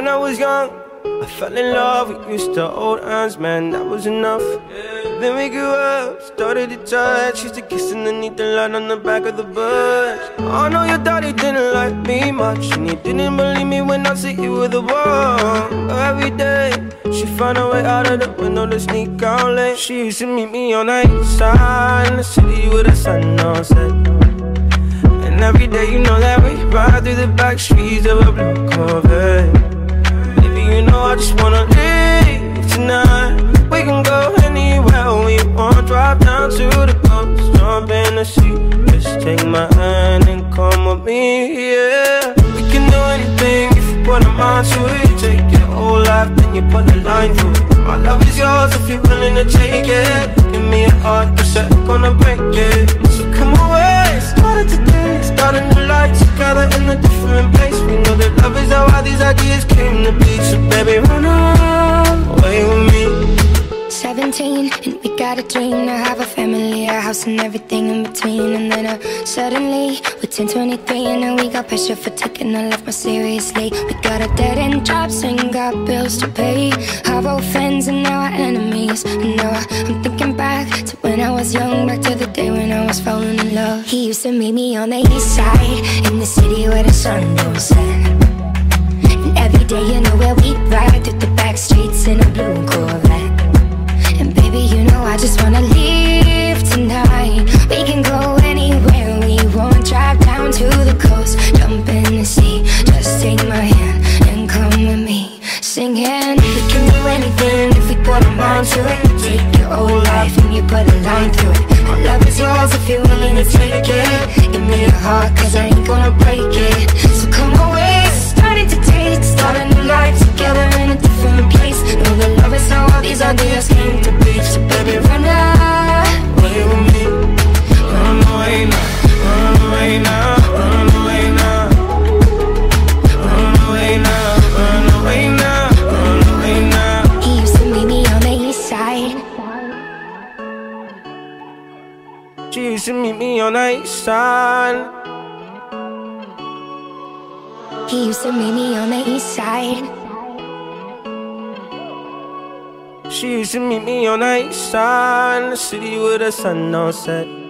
when I was young, I fell in love, we used to hold hands, man, that was enough. Then we grew up, started to touch, used to kiss underneath the light on the back of the bus. I know your daddy didn't like me much, and he didn't believe me when I said you were the one. Every day, she found a way out of the window to sneak out late. She used to meet me on the Eastside, in the city with the sun on set. And every day, you know that we ride through the backstreets of a blue Corvette. Baby, you know I just wanna leave tonight. We can go anywhere we want, drive down to the coast, jump in the sea. Just take my hand and come with me, yeah. We can do anything if you put a mind to it. Take your whole life, then you put a line through it. My love is yours if you're willing to take it. Give me a heart, cause I'm gonna break it. So come away, started today, start a new life together in a different place. We know that love is how all these ideas came to be. So baby, run away with me. 17, and we got a dream to have a family, a house and everything in between. And then suddenly, we're 10, 23, and now we got pressure for taking our life more seriously. We got a dead-end jobs and got bills to pay. Our old friends and now our enemies. And now I'm thinking back to when I was young, back to the day when I was falling in love. He used to meet me on the east side, in the city where the sun don't set. And every day, you know where we ride through the back streets in a blue Corvette. And baby, you know I just wanna leave tonight. We can go anywhere we want, drive down to the coast, jump in the sea. Just take my hand and come with me, singing. We can do anything if we put our mind to it. Take your whole life and you put a line through it. My love is yours if you're willing to take it. Give me your heart, cause I ain't gonna break it. So come away, starting to taste, start a new life together in a different place. Know that love is how all these ideas came to be. So baby, run away with me. Run away now, run away now, run away now. Run away now, run away now, run away now. He used to meet me on the east side. She used to meet me on the east side. He used to meet me on the east side. She used to meet me on the east side, in the city with the sun on set.